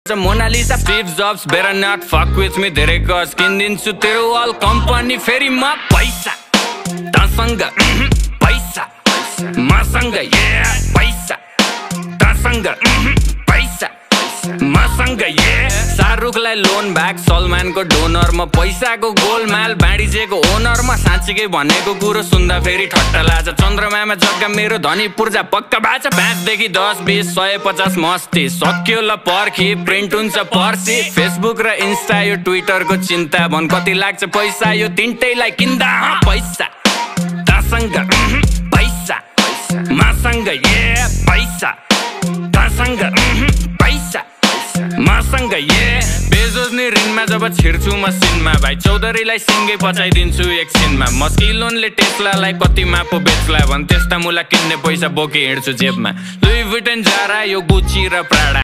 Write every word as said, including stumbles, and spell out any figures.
Mona Lisa, Steve Jobs, better not fuck with me. धेरै गज किनिदिन्छु तेरो अल कम्पनी फेरि म पैसा तसँग पैसा मसँग ये पैसा तसँग पैसा मसँग ये शाहरुखलाई लोन ब्याक सलमानको डोनर म पैसाको गोलमाल बाँडिजेको ओनर म साँच्चीकै भनेको कुरो सुन्दा फेरि ठट्टा लाग्छ चन्द्रमामा जग्गा मेरो धनी पूर्जा पक्का बाचा पाँचदेखि दस बिस सय पचास मस्ती सक्यो ल पर्खी प्रिन्ट हुन्छ पर्सी फेसबुक र इन्स्टा यो ट्विटरको चिन्ता भन कति लाग्छ पैसा यो तिनटैलाई किन्दा पैसा तसँग पैसा मसँग ये पैसा तसँग पैसा मसँग ये बेजोज नि ऋणमा जब छिर्छु मसिनमा भाइ चौधरीलाई सिङ्गै पचाइदिन्छु एकछिनमा मस्किलोनले टेस्लालाई कतिमा पो बेच्ला भन् त्यस्ता मुला किन्ने पैसा बोकी हिँड्छु जेबमा लुई भुइटन जारा यो गुची र प्राडा